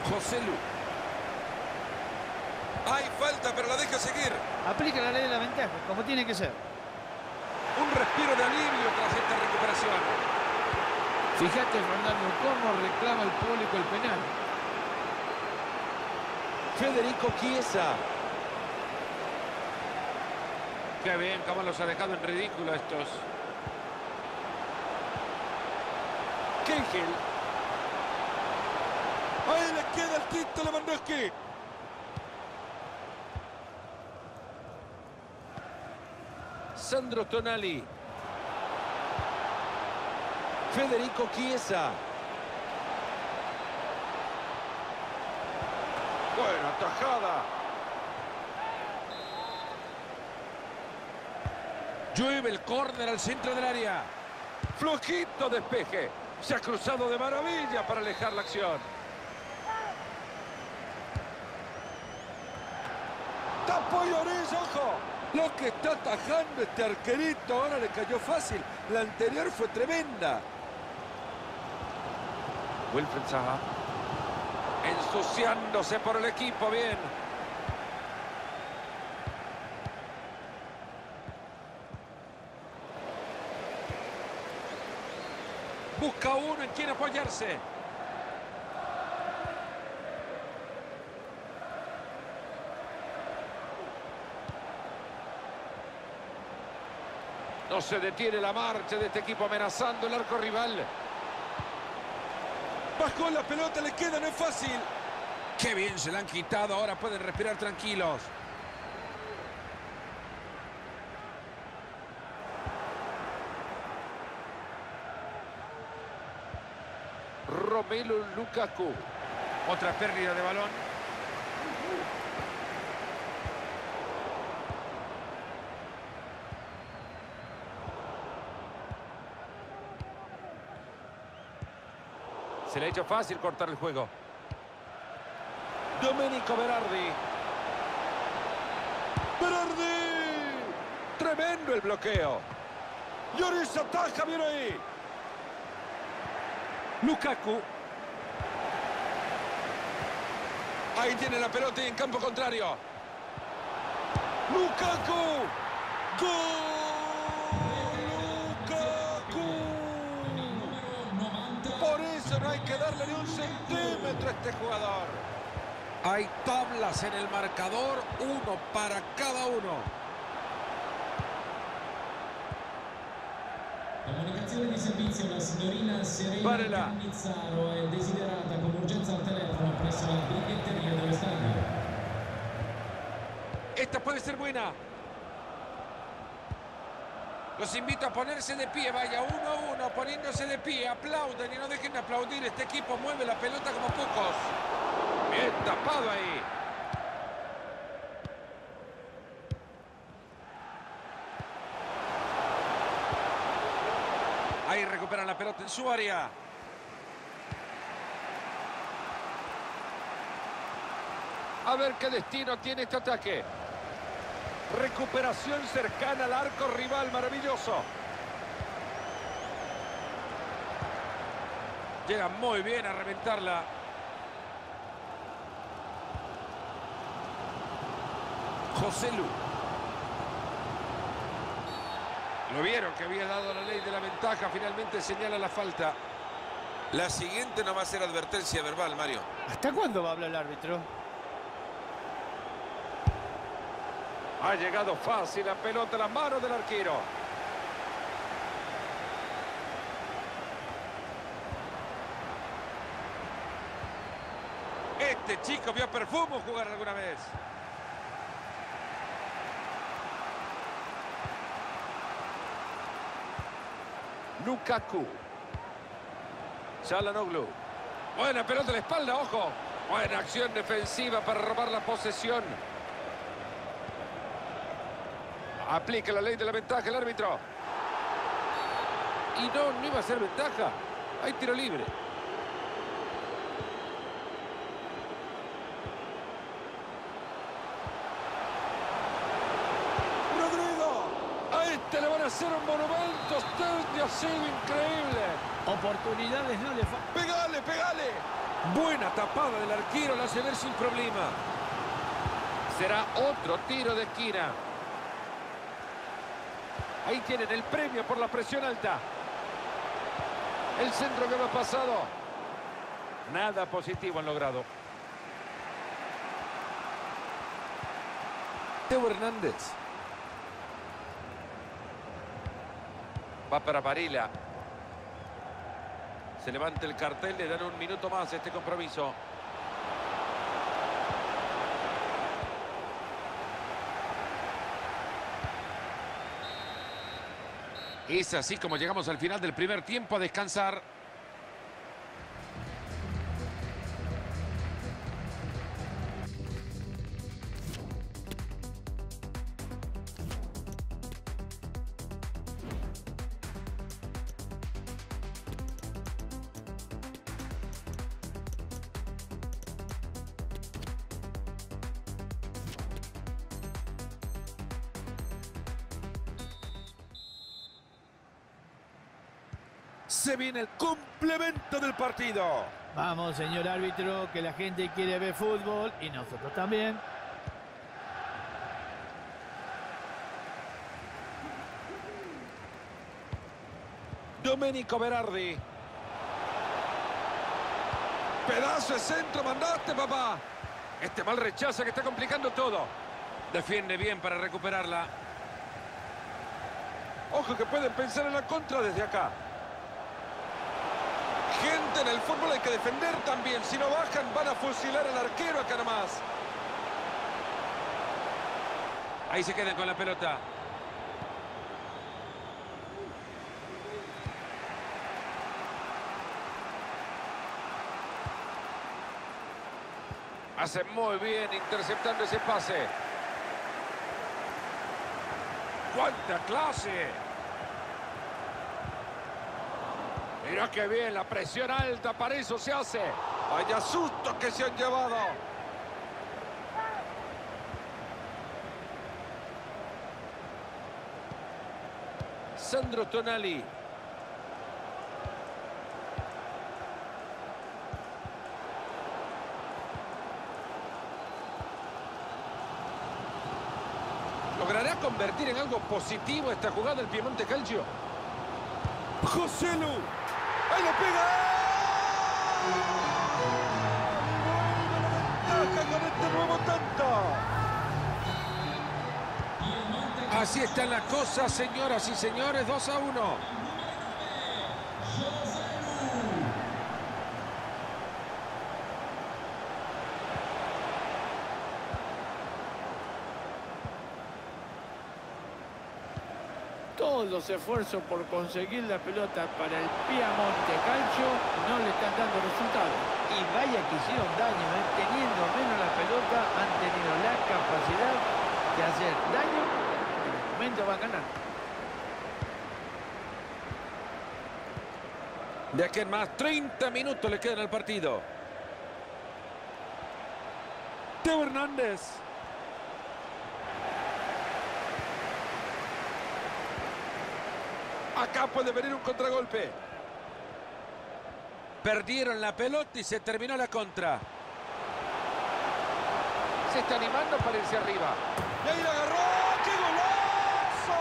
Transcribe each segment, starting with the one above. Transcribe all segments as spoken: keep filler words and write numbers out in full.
José Lu. Hay falta, pero la deja seguir. Aplica la ley de la ventaja, como tiene que ser. Un respiro de alivio tras esta recuperación. Fíjate, Fernando, cómo reclama el público el penal. Federico Chiesa. Qué bien, cómo los ha dejado en ridículo estos. Kegel. Ahí le queda el quinto Lewandowski. Sandro Tonali. Federico Chiesa. Buena tajada. Llueve el córner al centro del área. Flojito despeje. Se ha cruzado de maravilla para alejar la acción. Tapó Lloris, ojo. Lo que está atajando este arquerito ahora le cayó fácil. La anterior fue tremenda. Wilfried Zaha. Ensuciándose por el equipo, bien. Busca uno en quien apoyarse. No se detiene la marcha de este equipo amenazando el arco rival. Bajó la pelota, le queda, no es fácil. Qué bien se la han quitado, ahora pueden respirar tranquilos. Romelu Lukaku. Otra pérdida de balón. Se le ha hecho fácil cortar el juego. Domenico Berardi. ¡Berardi! Tremendo el bloqueo. Lloris ataja, bien ahí. Lukaku. Ahí tiene la pelota y en campo contrario. Lukaku. ¡Gol! ¡Lukaku! Por eso no hay que darle ni un centímetro a este jugador. Hay tablas en el marcador, uno para cada uno. Comunicazione di servizio, la signorina Serena Varela. Cannizzaro è desiderata con urgenza al telefono presso la biglietteria dello stadio. Esta puede ser buena. Los invito a ponerse de pie, vaya uno a uno, poniéndose de pie, aplauden y no dejen de aplaudir. Este equipo mueve la pelota como pocos. Bien tapado ahí. Ahí recuperan la pelota en su área. A ver qué destino tiene este ataque. Recuperación cercana al arco rival, maravilloso. Llega muy bien a reventarla. José Lu. Lo vieron que había dado la ley de la ventaja, finalmente señala la falta. La siguiente no va a ser advertencia verbal, Mario. ¿Hasta cuándo va a hablar el árbitro? Ha llegado fácil la pelota a las manos del arquero. Este chico vio a Perfumo jugar alguna vez. Lukaku. Çalhanoğlu. Buena pelota a la espalda, ojo. Buena acción defensiva para robar la posesión. Aplica la ley de la ventaja el árbitro. Y no, no iba a ser ventaja. Hay tiro libre. ¡Rodrigo! A este le van a hacer un monumento. Este ha sido increíble. Oportunidades no le faltan. ¡Pegale, pegale! Buena tapada del arquero, la hace ver sin problema. Será otro tiro de esquina. Ahí tienen el premio por la presión alta. El centro que va pasado. Nada positivo han logrado. Teo Hernández. Va para Varela. Se levanta el cartel, le dan un minuto más a este compromiso. Es así como llegamos al final del primer tiempo a descansar. Se viene el complemento del partido. Vamos, señor árbitro, que la gente quiere ver fútbol y nosotros también. Domenico Berardi. Pedazo de centro, mandaste, papá. Este mal rechaza que está complicando todo. Defiende bien para recuperarla. Ojo que pueden pensar en la contra desde acá. Gente, en el fútbol hay que defender también. Si no bajan, van a fusilar al arquero acá nomás. Ahí se quedan con la pelota. Hace muy bien interceptando ese pase. ¡Cuánta clase! Mirá qué bien, la presión alta, para eso se hace. Vaya susto que se han llevado. Sandro Tonali. ¿Logrará convertir en algo positivo esta jugada el Piemonte Calcio? José Lu. ¡Ahí lo pega! ¡Vuelve la ventaja con este nuevo tanto! Así están las cosas, señoras y señores. dos a uno. Todos los esfuerzos por conseguir la pelota para el Piemonte Calcio no le están dando resultados. Y vaya que hicieron daño, ¿eh? Teniendo menos la pelota, han tenido la capacidad de hacer daño. En el momento van ganando. De aquí en más, treinta minutos le quedan al partido. Teo Hernández. Acá puede venir un contragolpe. Perdieron la pelota y se terminó la contra. Se está animando para irse arriba. Y ahí la agarró. ¡Qué golazo!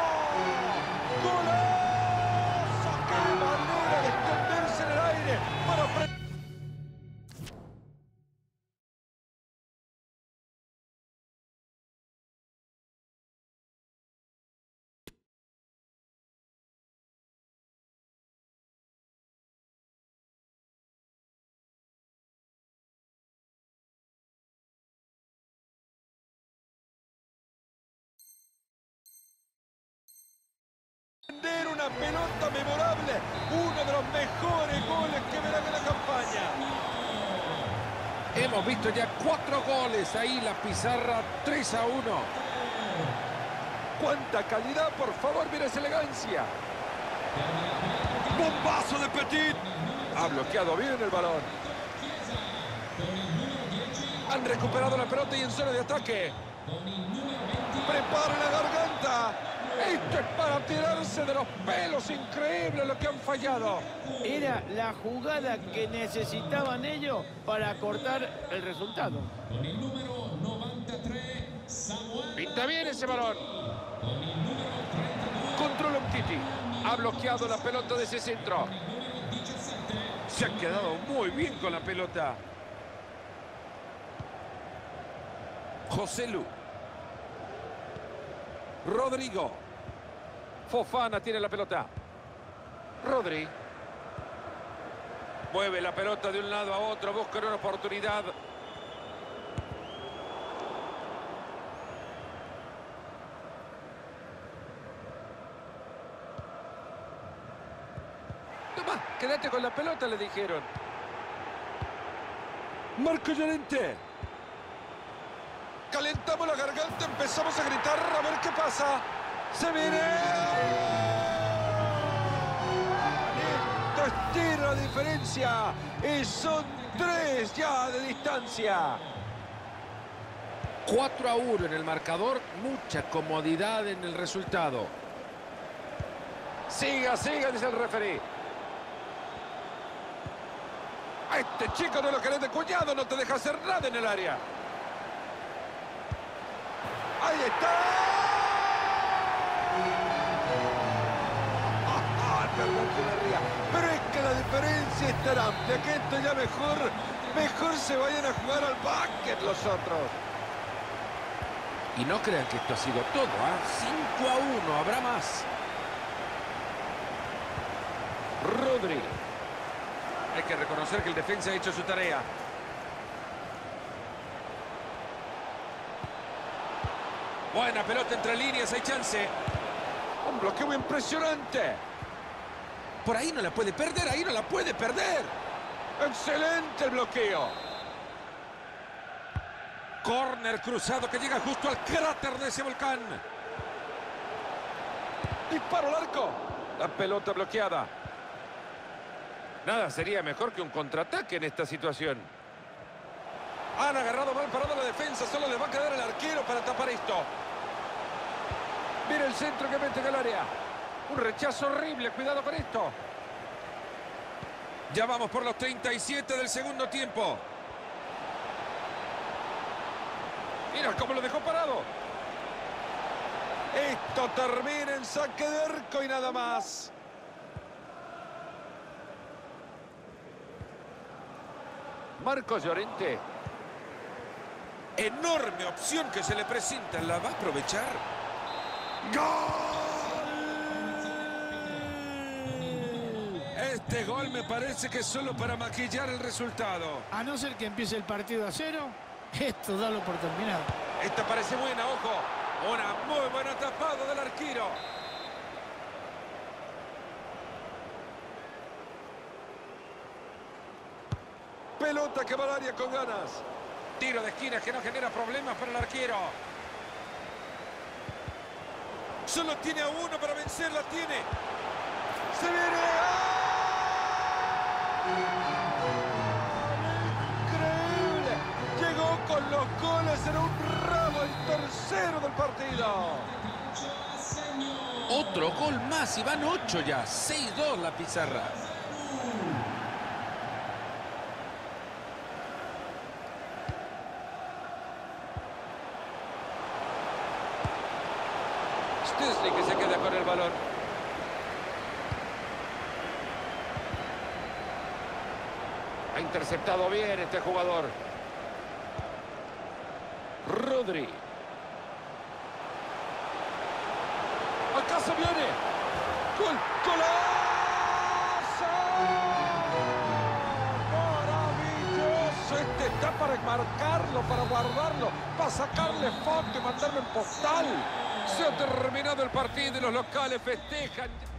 ¡Golazo! ¡Qué manera de extenderse en el aire para frente! Una pelota memorable, uno de los mejores goles que verán en la campaña. Hemos visto ya cuatro goles, ahí la pizarra tres a uno. ¡Cuánta calidad, por favor! ¡Mira esa elegancia! ¡Bombazo de Petit! Ha bloqueado bien el balón. Han recuperado la pelota y en zona de ataque. ¡Prepara la garganta! Esto es para tirarse de los pelos. Increíble lo que han fallado. Era la jugada que necesitaban ellos para cortar el resultado. Con il numero novantatré, Samuel. Pinta bien ese balón. Con il numero trentadue, Controla un Titi. Ha bloqueado la pelota de ese centro. con il numero diciassette, Se ha quedado muy bien con la pelota. José Lu. Rodrigo. Fofana tiene la pelota. Rodri. Mueve la pelota de un lado a otro. Busca una oportunidad. Toma, quédate con la pelota, le dijeron. Marco Llorente. Calentamos la garganta, empezamos a gritar a ver qué pasa. ¡Se viene! Esto estira la diferencia y son tres ya de distancia. cuatro a uno en el marcador. Mucha comodidad en el resultado. Siga, siga, dice el referee. Este chico no lo querés de cuñado, no te deja hacer nada en el área. ¡Ahí está! Ah, perdón que me ría. Pero es que la diferencia es tan amplia que esto ya mejor, mejor se vayan a jugar al básquet los otros. Y no crean que esto ha sido todo, ¿ah? cinco a uno, habrá más. Rodri. Hay que reconocer que el defensa ha hecho su tarea. Buena pelota entre líneas, hay chance. Un bloqueo impresionante. Por ahí no la puede perder, ahí no la puede perder. Excelente el bloqueo. Corner cruzado que llega justo al cráter de ese volcán. Disparo al arco. La pelota bloqueada. Nada sería mejor que un contraataque en esta situación. Han agarrado mal parado la defensa. Solo le va a quedar el arquero para tapar esto. Mira el centro que mete en el área. Un rechazo horrible. Cuidado con esto. Ya vamos por los treinta y siete del segundo tiempo. Mira cómo lo dejó parado. Esto termina en saque de arco y nada más. Marco Llorente. Enorme opción que se le presenta. ¿La va a aprovechar? ¡Gol! Este gol me parece que es solo para maquillar el resultado. A no ser que empiece el partido a cero, esto dalo por terminado. Esta parece buena, ojo. Una muy buena tapada del arquero. Pelota que va al área con ganas. Tiro de esquina que no genera problemas para el arquero. Solo tiene a uno para vencer, la tiene. ¡Se viene! ¡Increíble! Llegó con los goles en un ramo, el tercero del partido. Otro gol más y van ocho ya. seis dos la pizarra. Szczesny que se queda con el balón. Ha interceptado bien este jugador. Rodri. Acá se viene. ¡Gol! ¡Golazo! ¡Maravilloso! Este está para marcarlo, para guardarlo, para sacarle foto y mandarlo en postal. Se ha terminado el partido y los locales festejan.